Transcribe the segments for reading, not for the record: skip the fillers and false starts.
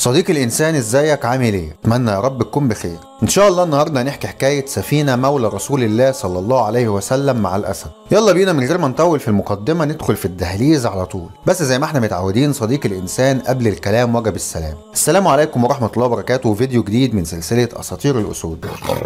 صديقي الإنسان، ازيك؟ عامل ايه؟ اتمنى يا رب تكون بخير. ان شاء الله النهارده هنحكي حكاية سفينة مولى رسول الله صلى الله عليه وسلم مع الأسد. يلا بينا من غير ما نطول في المقدمة ندخل في الدهليز على طول. بس زي ما احنا متعودين صديقي الإنسان قبل الكلام وجب السلام. السلام عليكم ورحمة الله وبركاته، فيديو جديد من سلسلة أساطير الأسود.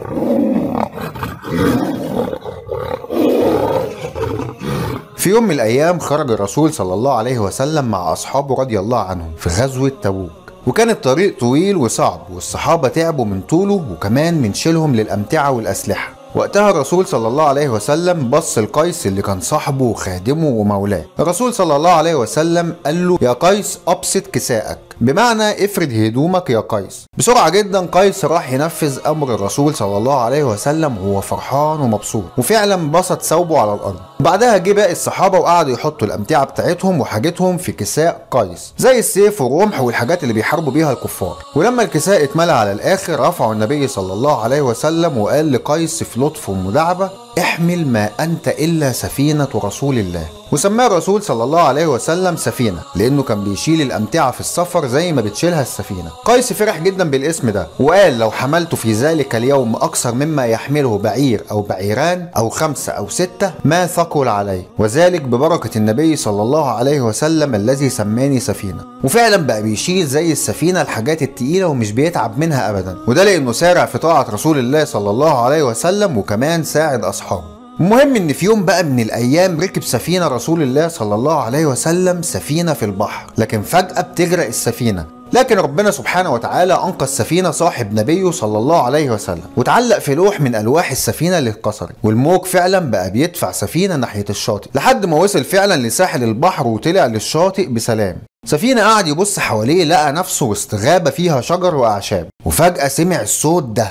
في يوم من الأيام خرج الرسول صلى الله عليه وسلم مع أصحابه رضي الله عنهم في غزوة تبوك، وكان الطريق طويل وصعب والصحابة تعبوا من طوله وكمان من شيلهم للأمتعة والأسلحة. وقتها الرسول صلى الله عليه وسلم بص لقيس اللي كان صاحبه وخادمه ومولاه. الرسول صلى الله عليه وسلم قال له: يا قيس أبسط كسائك، بمعنى افرد هدومك يا قيس. بسرعة جدا قيس راح ينفذ أمر الرسول صلى الله عليه وسلم وهو فرحان ومبسوط، وفعلا بسط ثوبه على الأرض. بعدها جه باقي الصحابة وقعدوا يحطوا الأمتعة بتاعتهم وحاجتهم في كساء قيس، زي السيف والرمح والحاجات اللي بيحاربوا بيها الكفار. ولما الكساء اتملى على الآخر رفعوا النبي صلى الله عليه وسلم وقال لقيس في لطف ومداعبة: احمل ما أنت إلا سفينة رسول الله. وسماه الرسول صلى الله عليه وسلم سفينة لأنه كان بيشيل الأمتعة في السفر زي ما بتشيلها السفينة. قيس فرح جدا بالاسم ده وقال: لو حملت في ذلك اليوم أكثر مما يحمله بعير أو بعيران أو 5 أو 6 ما ثقل علي، وذلك ببركة النبي صلى الله عليه وسلم الذي سماني سفينة. وفعلا بقى بيشيل زي السفينة الحاجات التقيلة ومش بيتعب منها أبدا، وده لأنه سارع في طاعة رسول الله صلى الله عليه وسلم وكمان ساعد أصحابه. المهم ان في يوم بقى من الايام ركب سفينة رسول الله صلى الله عليه وسلم سفينة في البحر، لكن فجأة بتغرق السفينة. لكن ربنا سبحانه وتعالى انقذ سفينة صاحب نبيه صلى الله عليه وسلم، وتعلق في لوح من الواح السفينة اللي اتكسرت، والموج فعلا بقى بيدفع سفينة ناحية الشاطئ لحد ما وصل فعلا لساحل البحر وطلع للشاطئ بسلام. سفينة قعد يبص حواليه لقى نفسه وسط غابة فيها شجر وأعشاب، وفجأة سمع الصوت ده،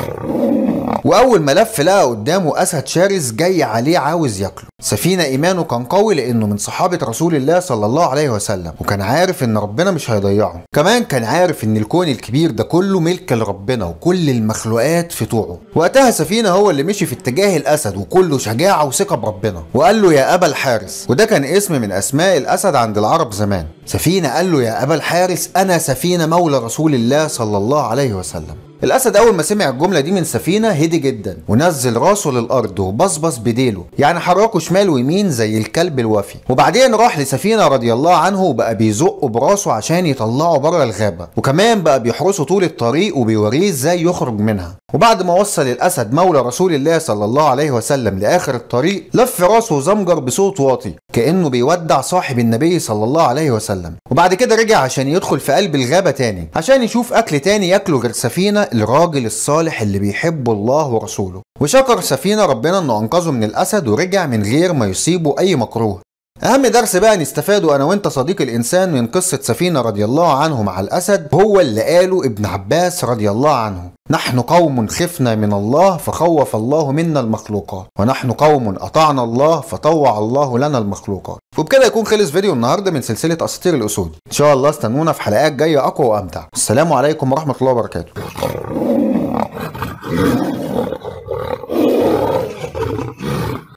وأول ما لف لقى قدامه أسد شرس جاي عليه عاوز ياكله. سفينة إيمانه كان قوي لأنه من صحابة رسول الله صلى الله عليه وسلم، وكان عارف إن ربنا مش هيضيعه، كمان كان عارف إن الكون الكبير ده كله ملك لربنا وكل المخلوقات في طوعه. وقتها سفينة هو اللي مشي في اتجاه الأسد وكله شجاعة وثقة بربنا، وقال له: يا أبا الحارس، وده كان اسم من أسماء الأسد عند العرب زمان. سفينة قال له: يا أبا الحارس، أنا سفينة مولى رسول الله صلى الله عليه وسلم. الأسد أول ما سمع الجملة دي من سفينة هدي جدا ونزل راسه للأرض وبصبص بديله، يعني حركه شمال ويمين زي الكلب الوفي. وبعدين راح لسفينة رضي الله عنه وبقى بيزقه براسه عشان يطلعه بره الغابة، وكمان بقى بيحرسه طول الطريق وبيوريه ازاي يخرج منها. وبعد ما وصل الأسد مولى رسول الله صلى الله عليه وسلم لآخر الطريق لف راسه وزمجر بصوت واطي كأنه بيودع صاحب النبي صلى الله عليه وسلم. وبعد كده رجع عشان يدخل في قلب الغابة تاني عشان يشوف أكل تاني ياكله غير سفينة الراجل الصالح اللي بيحبه الله ورسوله. وشكر سفينة ربنا انه انقذه من الأسد ورجع من غير ما يصيبه أي مكروه. أهم درس بقى نستفاده أنا وأنت صديق الإنسان من قصة سفينة رضي الله عنه مع الأسد هو اللي قاله ابن عباس رضي الله عنه: نحن قوم خفنا من الله فخوف الله منا المخلوقات، ونحن قوم أطعنا الله فطوع الله لنا المخلوقات. وبكده يكون خلص فيديو النهارده من سلسلة أساطير الأسود. إن شاء الله استنونا في حلقات جاية أقوى وأمتع. السلام عليكم ورحمة الله وبركاته.